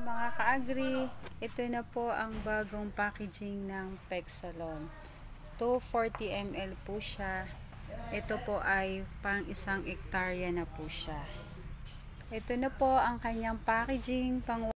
Mga ka-agri, ito na po ang bagong packaging ng Pexalon. 240 ml po siya. Ito po ay pang 1 hektarya na po siya. Ito na po ang kanyang packaging pang